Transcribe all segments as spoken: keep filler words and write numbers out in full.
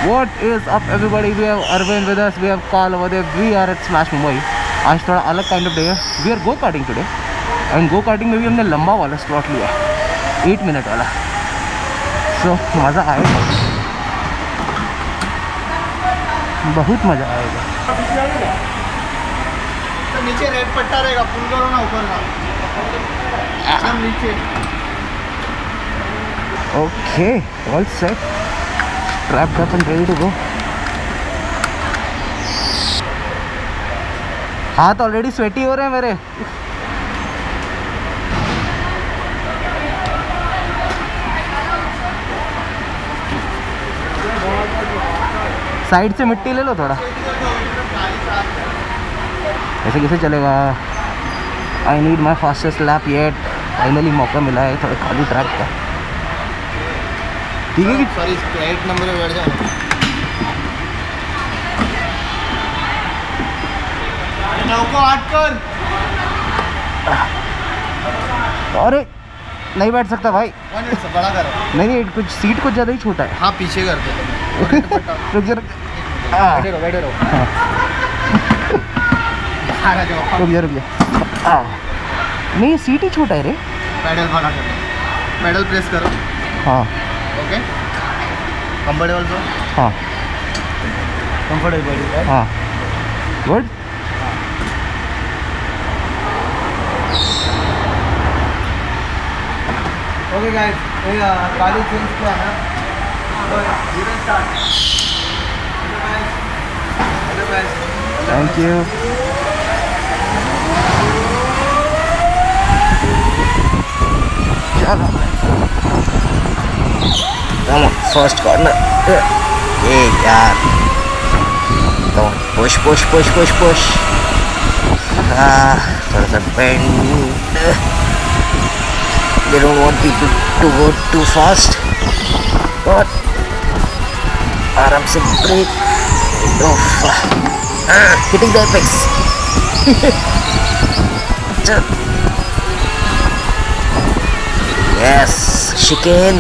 What is up everybody? We have Arvind with us, we have Carl over there. We are at Smash Mumbai. आज थोड़ा अलग kind of day है. We are go karting today. And go karting में भी हमने लंबा वाला slot लिया है, एट मिनट वाला. सो so, मज़ा आएगा, बहुत मज़ा आएगा. तो नीचे रेड पट्टा रहेगा, पुल करो ना ऊपर का एकदम नीचे. Okay, all set, strapped up and ready to go. हाथ ऑलरेडी स्वेटी हो रहे हैं मेरे. साइड से मिट्टी ले लो थोड़ा. ऐसे कैसे चलेगा? I need my fastest lap yet. Finally मौका मिला है थोड़ा खाली ट्रैक का. ठीक है कि सॉरी, एट नंबर पे बैठ जाओ. को आठ कर. अरे नहीं बैठ सकता भाई. वन मिनट से बड़ा करो. नहीं नहीं, कुछ सीट कुछ ज़्यादा ही छोटा है. हाँ पीछे कर दे. रुक जा, रुक बैठे रहो बैठे रहो. बाहर आ जाओ. रुक जा रुक जा. नहीं ये सीट ही छोटा है रे. पैडल बड़ा करो, पैडल प्रेस करो. हाँ ओके, कंफर्टेबल सो. हाँ कंफर्टेबल. हाँ गुड. ओके गाइस, ये गाड़ी चेंज किया है. तो you can start. Thank you. चलो चलो फर्स्ट कॉर्नर. ये यार तो push push push push push. हाँ थोड़ा सा bend. They don't want people to go too fast, but आराम से brake. Ah, hitting the apex. Yes, chicane.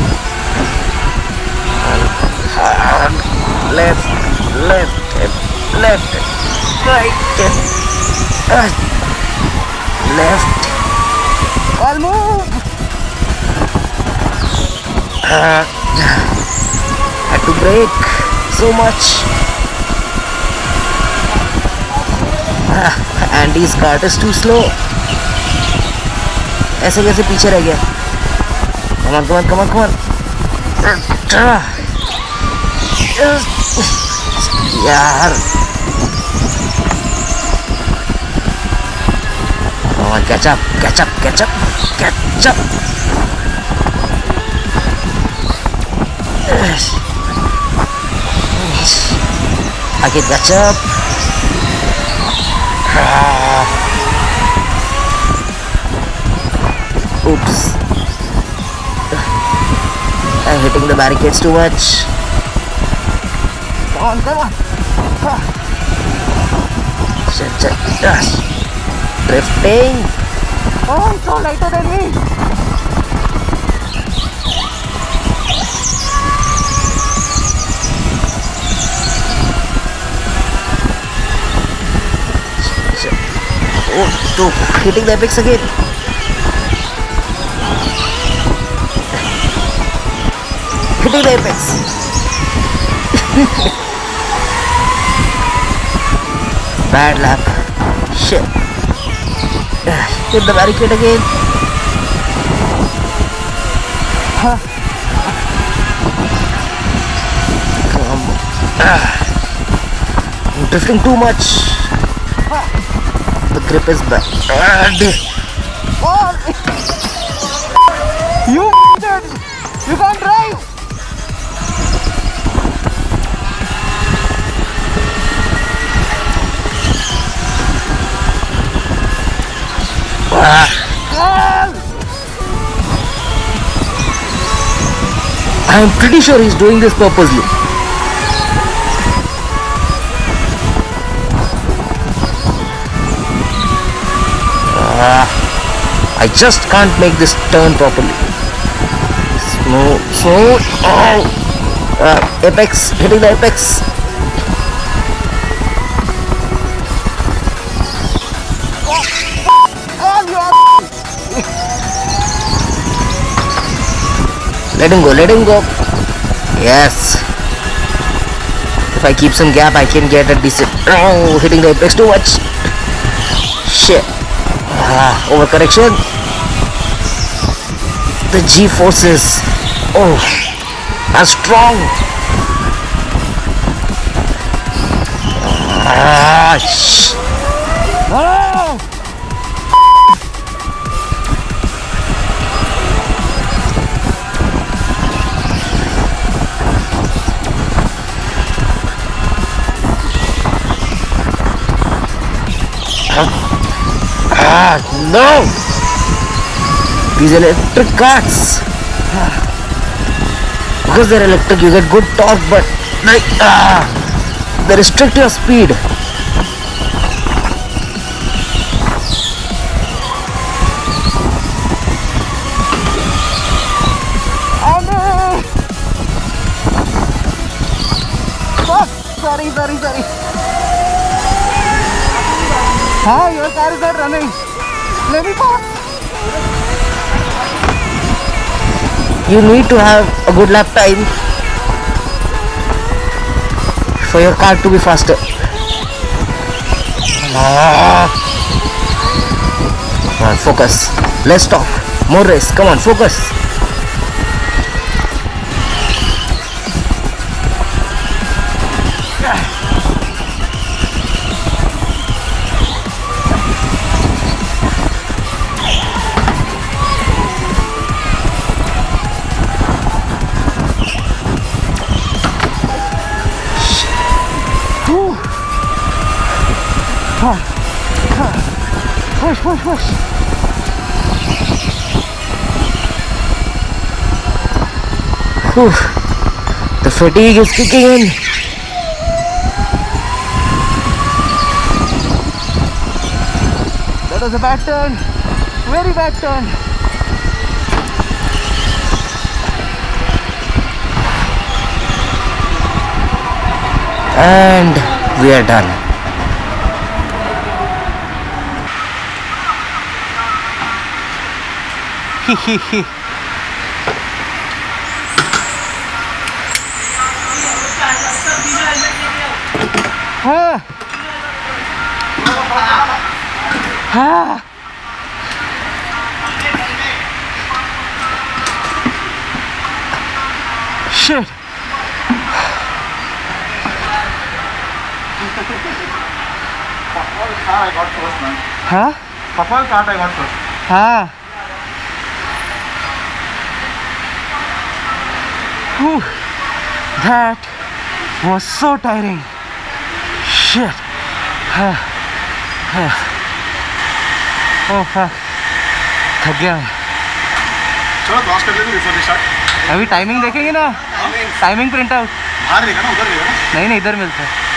Hard. Left, left, left, right, uh, left. All move. Uh, had to brake so much. uh, Andy's cart is too slow. ऐसे कैसे पीछे रह गया? Come on, come on, come on, come on. यार come on, catch up, catch up, catch up, catch up. I can catch up. Ah. Oops. I'm hitting the barricades too much. Come on, come on. Ah. Shit, shit, gosh. Drifting. Oh, I'm so lighter than me. Oh, so hitting the apex again. Hitting the apex. Bad lap. Shit. Hit the barricade again. Huh. Come on. I'm drifting too much. The grip is bad. Oh, you did. You can't drive. I'm pretty sure he's doing this purposely. I just can't make this turn properly. Smooth, smooth. Oh, Uh, apex, hitting the apex. Let him go, let him go. Yes. If I keep some gap, I can get a decent. Oh, hitting the apex too much. Shit. Ah, overcorrection. The G forces. Oh, are strong. Ah, shh. Oh. Ah, no! These electric carts. Because they're electric, you get good torque, but like, ah, they restrict your speed. Oh, sorry, sorry, sorry. Ah, your car is not running. Let me pass. You need to have a good lap time for your car to be faster. Ah. Come on, focus. Let's talk. More race. Come on, focus. Push, push, push. Whew. The fatigue is kicking in. That was a bad turn. Very bad turn. And we are done. Hehehe. Ah. Ah. Shit. I got first, man. Huh? Papa cart I got first. Ah. Whew. That was so tiring. Shit. Ah. Ah. Oh fuck. थक गया मैं. चलो cross कर लेते before the start. अभी timing देखेंगे ना. Timing print out बाहर देगा ना, उधर देगा ना. नहीं नहीं इधर मिलता है.